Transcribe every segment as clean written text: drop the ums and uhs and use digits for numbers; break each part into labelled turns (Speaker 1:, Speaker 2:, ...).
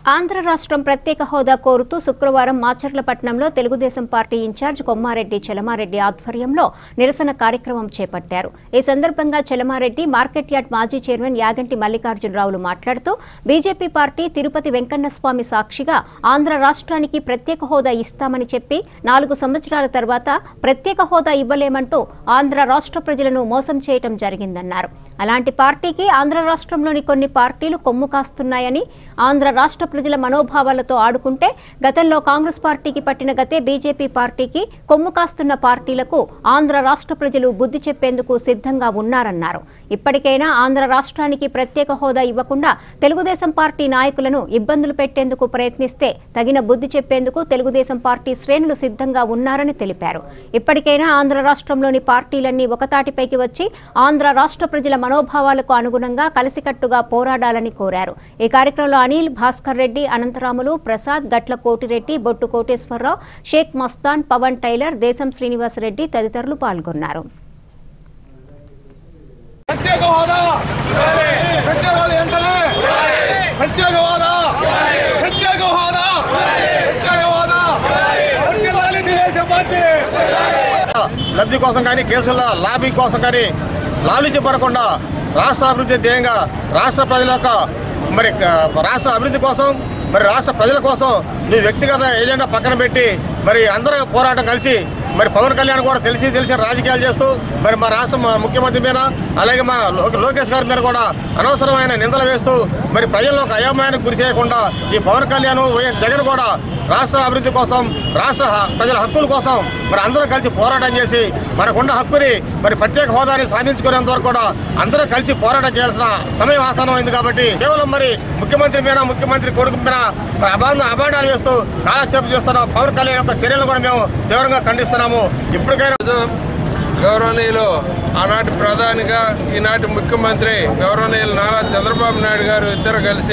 Speaker 1: ఆంధ్ర రాష్ట్రం ప్రత్యేక హోదా కోరుతూ శుక్రవారం మాచర్లపట్నంలో తెలుగుదేశం పార్టీ ఇన్ఛార్జ్ కొమ్మారెడ్డి చలమారెడ్డి ఆధ్వర్యంలో నిరసన కార్యక్రమం చేపట్టారు. ఈ సందర్భంగా చలమారెడ్డి మార్కెట్ యార్డ్ మాజీ చైర్మన్ యాగంటి మల్లికార్జునరావులు మాట్లాడుతూ బీజేపీ పార్టీ తిరుపతి వెంకన్నస్వామి సాక్షిగా ఆంధ్ర రాష్ట్రానికి ప్రత్యేక హోదా ఇస్తామని చెప్పి 4 సంవత్సరాల తర్వాత ప్రత్యేక హోదా ఇవ్వలేమంటూ ఆంధ్ర రాష్ట్ర ప్రజలను మోసం చేయడం జరిగిందన్నారు. అలాంటి పార్టీకి ఆంధ్ర రాష్ట్రంలోని కొన్ని పార్టీలు కొమ్ము కాస్తున్నాయని, ఆంధ్ర రాష్ట్ర ప్రజల మనోభావాలతో ఆడుకుంటే గతంలో కాంగ్రెస్ పార్టీకి పట్టిన గతే బీజేపీ పార్టీకి కొమ్ము కాస్తున్న పార్టీలకు ఆంధ్ర రాష్ట్ర ప్రజలు బుద్ధి చెప్పేందుకు సిద్ధంగా ఉన్నారన్నారు. ఇప్పటికైనా ఆంధ్ర రాష్ట్రానికి ప్రత్యేక హోదా ఇవ్వకుండా తెలుగుదేశం పార్టీ నాయకులను ఇబ్బందులు పెట్టేందుకు ప్రయత్నిస్తే తగిన బుద్ధి చెప్పేందుకు తెలుగుదేశం పార్టీ శ్రేణులు సిద్ధంగా ఉన్నారని తెలిపారు. ఇప్పటికైనా ఆంధ్ర రాష్ట్రంలోని పార్టీలన్నీ ఒకతాటిపైకి వచ్చి ఆంధ్ర రాష్ట్ర ప్రజల మనోభావాలకు అనుగుణంగా కలిసికట్టుగా పోరాడాలని కోరారు. ఈ కార్యక్రమంలో అనిల్, భాస్కర్ రెడ్డి, అనంతరాములు, ప్రసాద్, గట్ల కోటిరెడ్డి, బొట్టు కోటేశ్వరరావు, షేక్ మస్తాన్, పవన్ టైలర్, దేశం శ్రీనివాసరెడ్డి తదితరులు పాల్గొన్నారు.
Speaker 2: లబ్ధి కోసం కానీ కేసుల లాబీ కోసం కానీ లాలించబడకుండా రాష్ట్ర అభివృద్ధి ధ్యేయంగా రాష్ట్ర ప్రజల యొక్క రాష్ట్ర అభివృద్ధి కోసం రాష్ట్ర ప్రజల కోసం నీ వ్యక్తిగత ఏజెండా పక్కన పెట్టి అందరూ పోరాటం కలిసి పవన్ కళ్యాణ్ కూడా తెలిసి రాజకీయాలు చేస్తూ మా రాష్ట్ర ముఖ్యమంత్రి మీద అలాగే మా లోకేష్ గారి మీద కూడా అనవసరమైన నిందలు వేస్తూ ప్రజల్లో ఒక అయోమయానికి గురి చేయకుండా ఈ పవన్ కళ్యాణ్, వైఎస్ జగన్ కూడా రాష్ట్ర అభివృద్ధి కోసం, రాష్ట్ర ప్రజల హక్కుల కోసం అందరూ కలిసి పోరాటం చేసి మనకున్న హక్కుని ప్రత్యేక హోదాని సాధించుకునేంత వరకు కూడా అందరూ కలిసి పోరాటం చేయాల్సిన సమయం ఆసన్నమైంది. కాబట్టి కేవలం ముఖ్యమంత్రి మీద, ముఖ్యమంత్రి కొడుకు మీద అభాండాలు వేస్తూ కాలక్షేపం చేస్తున్న పవన్ కళ్యాణ్ యొక్క చర్యలను కూడా మేము తీవ్రంగా ఖండిస్తున్నాము. ఇప్పటికైనా
Speaker 3: గౌరవనీయులు ఆనాటి ప్రధానిగా ఈనాటి ముఖ్యమంత్రి గౌరవనీయులు నారా చంద్రబాబు నాయుడు గారు ఇద్దరు కలిసి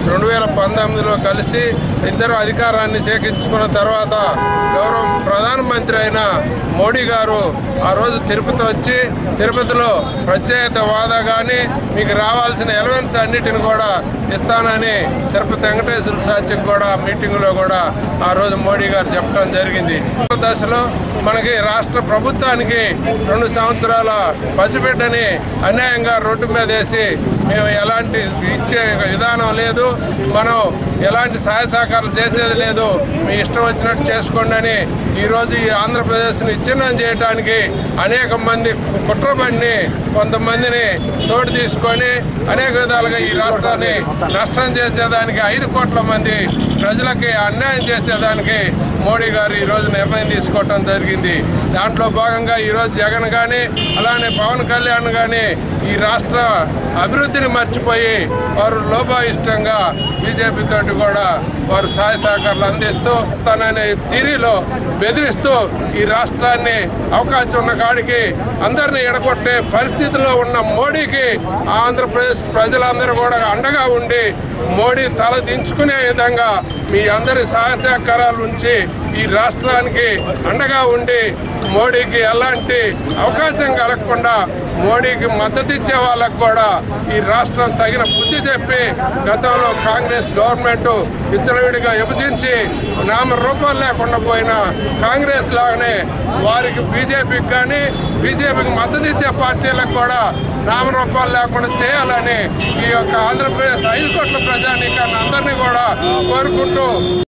Speaker 3: 2019లో కలిసి ఇద్దరు అధికారాన్ని చేకించుకున్న తర్వాత గౌరవ ప్రధానమంత్రి అయిన మోడీ గారు ఆ రోజు తిరుపతి వచ్చి తిరుపతిలో ప్రత్యేక హోదా కానీ మీకు రావాల్సిన ఎలవెన్స్ అన్నిటిని కూడా ఇస్తానని తిరుపతి వెంకటేశ్వర సాక్షికి కూడా మీటింగ్లో కూడా ఆ రోజు మోడీ గారు చెప్పడం జరిగింది. దశలో మనకి రాష్ట్ర ప్రభుత్వానికి 2 సంవత్సరాల పసిబిడ్డని అన్యాయంగా రోడ్డు మీద వేసి మేము ఎలాంటి ఇచ్చే విధానం లేదు, మనం ఎలాంటి సహాయ సహకారాలు చేసేది లేదు, మీ ఇష్టం వచ్చినట్టు చేసుకోండి అని ఈరోజు ఈ ఆంధ్రప్రదేశ్ని విచ్ఛిన్నం చేయడానికి అనేక మంది కుట్రబండిని కొంతమందిని తోడు తీసుకొని అనేక విధాలుగా ఈ రాష్ట్రాన్ని నష్టం చేసేదానికి 5 కోట్ల మంది ప్రజలకి అన్యాయం చేసేదానికి మోడీ గారు ఈరోజు నిర్ణయం తీసుకోవటం జరిగింది. దాంట్లో భాగంగా ఈరోజు జగన్ కానీ అలానే పవన్ కళ్యాణ్ కానీ ఈ రాష్ట్ర అభివృద్ధిని మర్చిపోయి వారు లోపాయిష్టంగా బీజేపీ తోటి కూడా వారు సహాయ సహకారాలు అందిస్తూ తననే తీరులో బెదిరిస్తూ ఈ రాష్ట్రాన్ని అవకాశం ఉన్న కాడికి అందరినీ ఎడగొట్టే పరిస్థితిలో ఉన్న మోడీకి ఆంధ్రప్రదేశ్ ప్రజలందరూ కూడా అండగా ఉండి మోడీ తల దించుకునే విధంగా మీ అందరి సహాయ సహకారాల నుంచి ఈ రాష్ట్రానికి అండగా ఉండి మోడీకి ఎలాంటి అవకాశం కలగకుండా మోడీకి మద్దతు ఇచ్చే వాళ్ళకు కూడా ఈ రాష్ట్రం తగిన బుద్ధి చెప్పి గతంలో కాంగ్రెస్ గవర్నమెంట్ విచ్చలవిడిగా విభజించి నామరూపాలు లేకుండా పోయిన కాంగ్రెస్ లాగానే వారికి బీజేపీకి కానీ బీజేపీకి మద్దతు ఇచ్చే పార్టీలకు కూడా నామరూపాలు లేకుండా చేయాలని ఈ యొక్క ఆంధ్రప్రదేశ్ 5 కోట్ల ప్రజానీకాన్ని అందరినీ కూడా కోరుకుంటూ